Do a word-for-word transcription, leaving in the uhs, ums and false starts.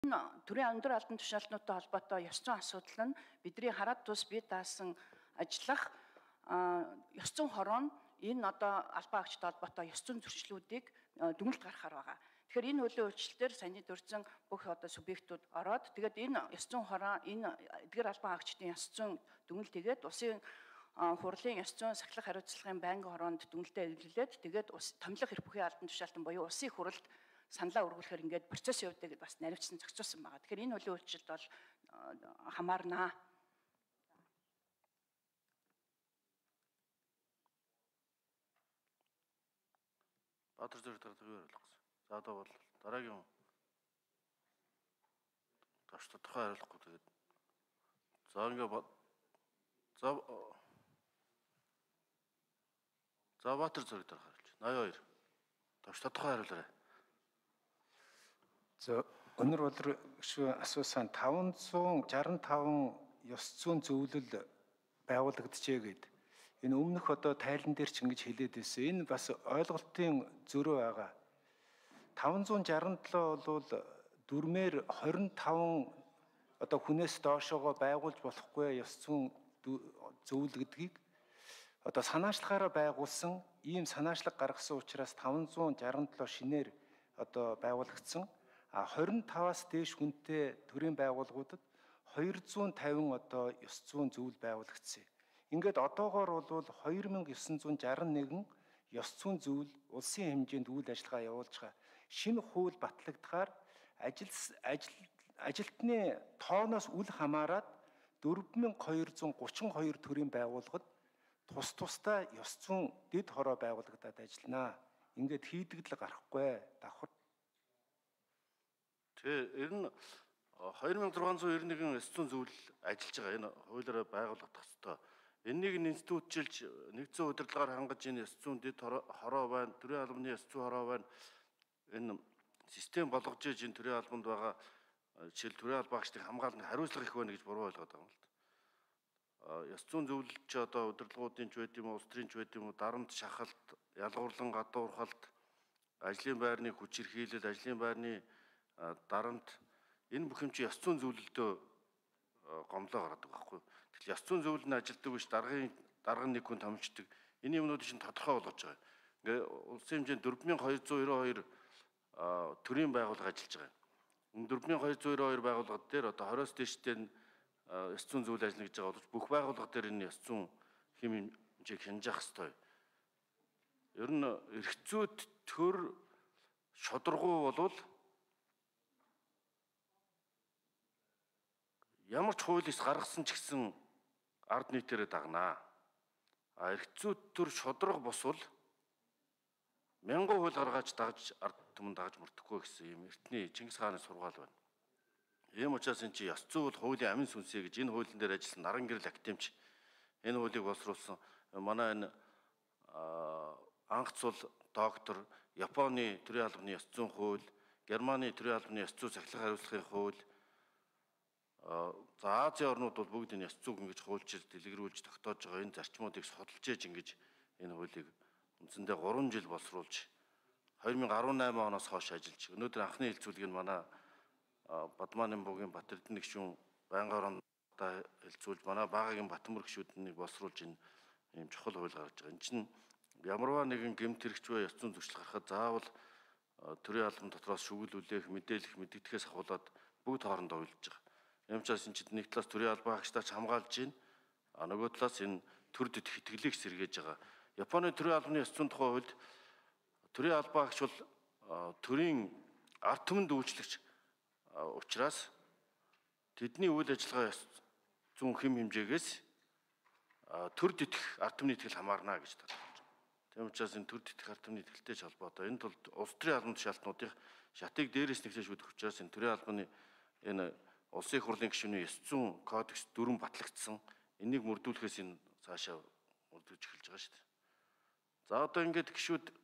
Төрийн өндөр албан тушаалтнуудтай холбоотой ёс зүйн асуудал нь бидний хараад тус бие даасан ажиллах ёс зүйн хороо нь энэ одоо албан агчтай холбоотой ёс зүйн зөрчлүүдийг дүгнэлт гаргахаар байгаа. Тэгэхээр энэ үеийн үйлчлэлээр саяны дурдсан бүх одоо субъектууд ороод тэгээд энэ ёс зүйн хороо энэ эдгээр албан агчдын ёс зүйн дүгнэлт хийгээд улсын хурлын ёс зүйн сахилах хариуцлагын байнгын хороонд дүгнэлтээ илүүлээд тэгээд томилох эрх бүхий албан тушаалтан буюу улсын хурлд саналаа өргүүлэхээр ингээд процессын хувьд бас наривчсан зохицуулсан байгаа. Тэгэхээр энэ үеийн үйлчлэлд бол хамаарнаа. Баатар зэрэг дараагийн хариулах гэсэн. За одоо бол дараагийн таш тодорхой хариулахгүй тэгээд за ингээд за за Баатар зэрэг дараах хариулж. ноёдоо хоёр. Таш тодорхой хариулаарай. За өнөр болор гүшүү асуусан таван зуун шаран таван ёс зүйн зөвлөл байгуулагдчихэ гэд. Энэ өмнөх одоо тайлан дээр ч ингэж хэлээд байсан. Энэ бас ойлголтын зөрөө байгаа. таван зуун шаран долоо бол дүрмээр хорин таван одоо хүнээс доошоогоо байгуулж болохгүй ёс зүйн зөвлөл гэдгийг одоо санаачлахаараа байгуулсан ийм санаачлаг гаргасан учраас таван зуун шаран долоо шинээр одоо байгуулагдсан. А хорин таваас дээш хүнтэй төрийн байгууллагуудад хоёр зуун тавин одоо ёс зүйн зөвлөл байгуулагдсан. Ингээд одоогоор бол хоёр мянга девин шаран нэгэн ёс зүйн зөвлөл улсын хэмжээнд үйл ажиллагаа явуулж байгаа. Шинэ хууль батлагдахаар ажил ажилтны тооноос үл хамааран дөрвөн мянга хоёр зуун гучин хоёр төрийн байгууллагад тус тусдаа ёс зүйн дэд хороо байгуулагдаад ажиллана. Ингээд хийдэгдэл гарахгүй давхар. Тэгээ ер нь хоёр мянга зургаан зуун девяносто нэгэн ёс зүйн зөвлөл ажиллаж байгаа. Энэ хуулиараа байгуулагдах ёстой. Энийг институтчилж нэгдсэн удирдлагаар хангаж энэ ёс зүйн дэд хороо байна, төрийн албаны ёс зүйн хороо байна. Энэ систем болгож иж энэ төрийн албанд байгаа жишээл төрийн албан агчдыг хамгаалах хариуцлага их байна гэж буруу ойлгоод байгаа юм л да. Ёс зүйн зөвлөл ч одоо удирдлагуудын ч байд юм уу, улс төрийн ч байд юм уу, дарамт шахалт, ялгуурлан гадуурхалт, ажлын байрны хүч хэрхийлэл, ажлын байрны дарамт энэ бүх юм чи ёс зүйн зөвлөлдөө гомлоо гаргадаг байхгүй. Тэгэхээр ёс зүйн зөвлөл нь ажилтдаг биш даргын дарган нэг хүн томилчдаг. Энэ юмнууд чинь тодорхой болгож байгаа. Ингээ улсын хэмжээнд дөрвөн мянга хоёр зуун девяносто хоёр төрийн байгууллага ажиллаж байгаа. Энэ дөрвөн мянга хоёр зуун девяносто хоёр байгууллага дээр одоо хорioос дээштэй ёс зүйн зөвлөл ажиллана гэж байгаа бол бүх байгууллага дээр энэ ёс зүйн хэм хэмжээг хянжих ёстой. Ер нь эрх зүйд төр шударгуу болвол ямар ч хуулиас гаргасан ч гэсэн ард нийтээрээ дагнаа. А эрх зүйд төр шудраг босвол мянган хууль гаргаж дагж ард түмэн дагж мөрдөхгүй гэсэн юм эртний Чингис хааны сургаал байна. Ийм учраас энэ чи ёс зүй бол хуулийн амин сүнсээ гэж энэ хуулийн дээр ажилласан наран гэрэл академич энэ хуулийг боловсруулсан манай энэ анх цул доктор Японы төрийн албаны ёс зүйн хууль, Германы төрийн албаны ёс зүйн сахилах хариуцлагын хууль. За Азийн орнууд бол бүгд энэ ёс зүйг ингэж хуульчилж дэлгэрүүлж тогтоож байгаа энэ зарчмуудыг судалж ээж ингэж энэ хуулийг үндсэндээ гурван жил боловсруулж хоёр мянга арван найман оноос хойш ажиллаж өнөөдөр анхны хэлцүүлгийг нь манай Бадмааны буугийн Батэрдэн гишүүн байнгын орондоо хэлцүүлж манай Багагийн Батмөр гишүүднийг боловсруулж энэ ийм чухал хууль гаргаж байгаа. Энэ чинь ямарваа нэгэн гэмт хэрэгч бай ёс зүйн зөрчил гарахад заавал төрийн албан дотроос шүглүүлэх, мэдээлэх, мэддэгдэхээс ахуулаад бүгд хоорондоо уйлж байгаа. Ийм учраас энэ чинь нэг талаас төрийн албан агчдаач хамгаалж байна. А нөгөө талаас энэ төр дэдх итгэлийг сэргээж байгаа. Японы төрийн албаны ёс зүйн тухай хуульд төрийн албан агч бол төрийн ард түмэнд үйлчлэгч учраас тэдний үйл ажиллагаа ёс зүйн хэм хэмжээгээс төр дэдх ард түмний итгэл хамаарна гэж тайлбарлаж байна. Тийм учраас энэ төр дэдх ард түмний итгэлтэй ч холбоотой. Энэ тулд улс төрийн албан тушаалтнуудын шатыг дээрээс нэгсэж шүдэх учраас энэ төрийн албаны энэ улсын хурлын гишүүний ёс зүйн кодекс дөрвөн батлагдсан. Энийг мөрдүүлэхээс энэ цаашаа мөрдөж эхэлж байгаа шүү дээ. За одоо ингээд гишүүд